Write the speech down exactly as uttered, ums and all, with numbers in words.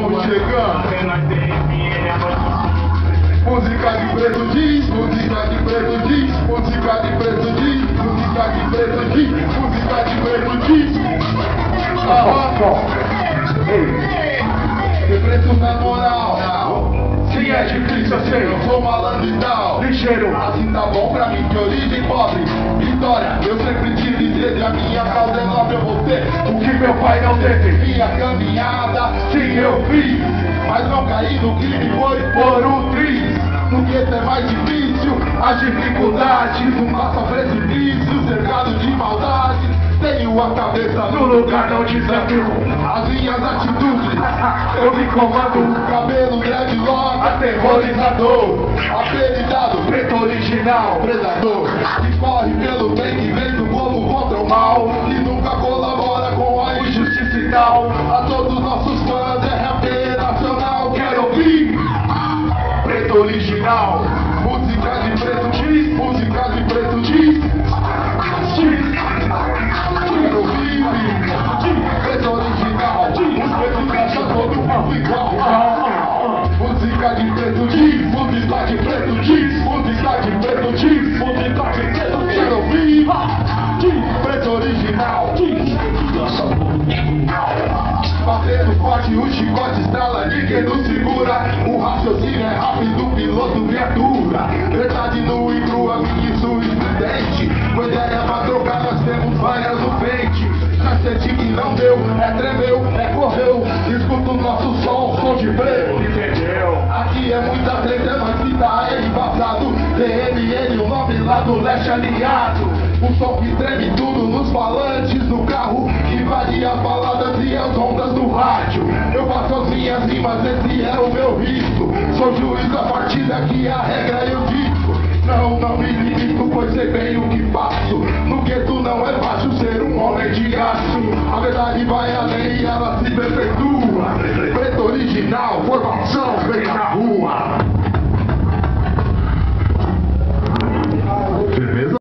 Estamos chegando. Música de preto diz, música de preto diz, música de preto diz, música de preto diz, música de preto diz. Aham. Ei, preto na moral. Se é difícil, eu sei, eu sou malandro e tal. Lixeiro, assim tá bom pra mim, de origem pobre. Vitória, eu sempre tive sede, a minha causa é nobre, eu vou ter o que meu pai não teve. Minha caminhada, sim, eu fiz, mas não caí no crime, foi por um triz. No gueto é mais difícil, as dificuldades, um passo ao precipício, cercado de maldade. Tenho a cabeça no lugar, não desafio as minhas atitudes. Eu me comando, cabelo dreadlock, aterrorizador, apelidado preto original, predador, que corre pelo bem, que vem do povo contra o mal, e nunca colabora com a injustiça e tal. A todos nossos fãs, R A P nacional, quero ouvir preto original. Música de preto diz, música de preto diz, diz. Quero ouvir preto original. Os pretos acham todo mundo igual. Música de preto diz, música de preto diz, música de preto diz, música de preto diz. Quero ouvir preto original. Batendo forte, o chicote estrala, ninguém nos segura. O raciocínio é rápido, piloto viatura. Verdade nua e crua, minha e sua estridente. Com ideia pra trocar, nós temos várias no pente. Já senti que não deu, é tremeu, é correu. Escuta o nosso som, som de freio. Entendeu? Aqui é muita treta, mas que tá embaçado. D M N, o nome lá do leste aliado. O som que treme tudo nos falantes do carro, invade as baladas e as ondas do rádio. Eu faço as minhas rimas, esse é o meu risco. Sou juiz da partida, que a regra eu digo. Não, não me limito, pois sei bem o que faço. No gueto não é fácil ser um homem de aço. A verdade vai além e ela se perpetua. Preto original, formação vem na rua.